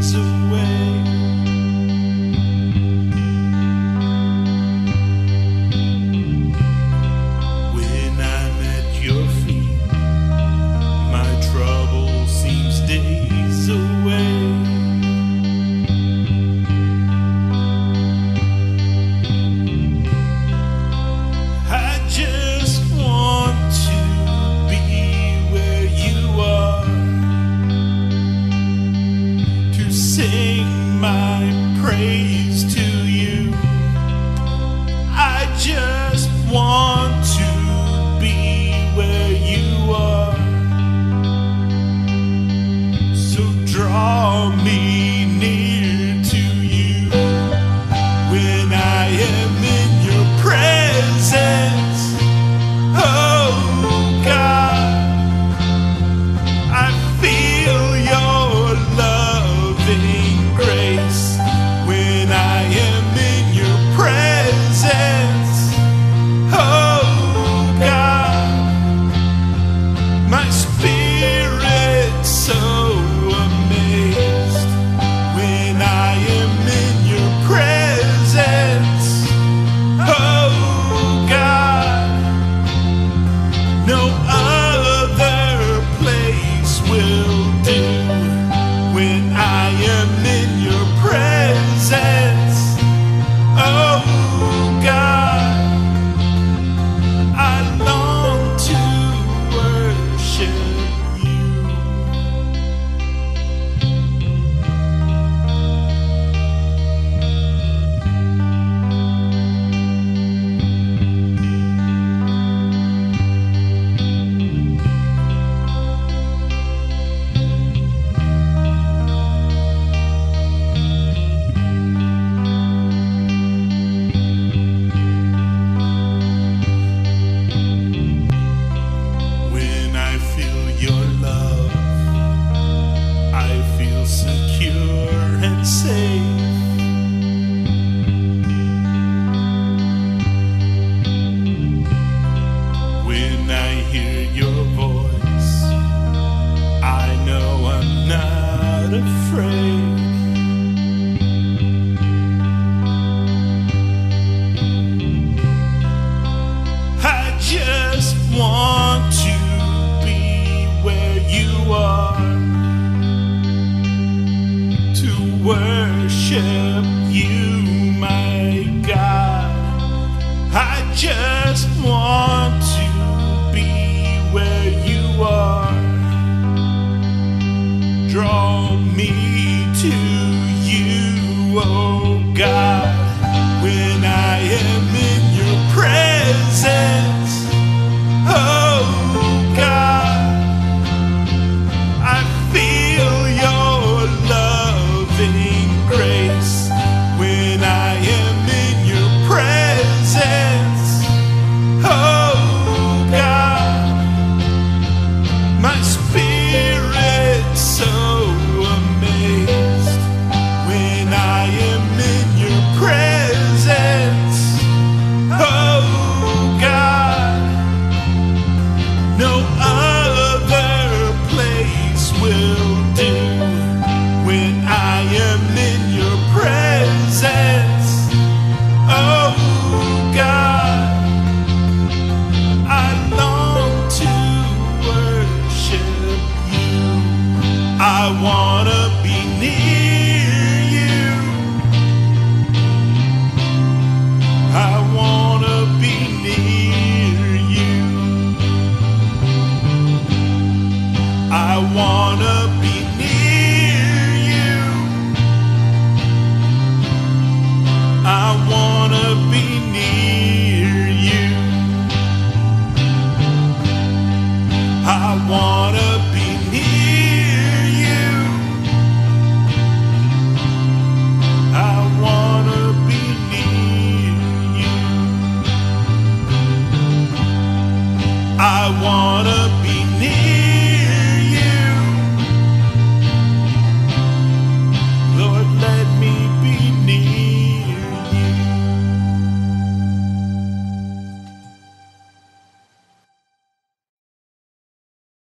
away. When I'm at your feet, my trouble seems days away. I just want to be where you are, to sing my praise to you. I just want to be where you are, so draw me near to you. When I am in your presence, oh God, I feel your loving grace. When I am in your presence, oh God, my spirit's so amazed. When I am in your presence, oh God, no other place will do. When I am in your presence, oh God, I long to worship you. When I feel your love, I feel secure and safe. When I hear your voice, I know I'm not afraid. I just want to be where you are, to worship you, my God. I just want to be where you are. Draw me to you, oh God. When I am in your presence, oh God, I feel your loving grace. When I am in your presence, oh God, my spirit's so amazed. When I am in your presence, oh God, no other place will do. When I am in your presence, oh God, I long to worship you. I wanna be near you. I wanna be near you. I wanna be near you. I wanna be near you. I wanna be near you. I wanna be near you. I wanna be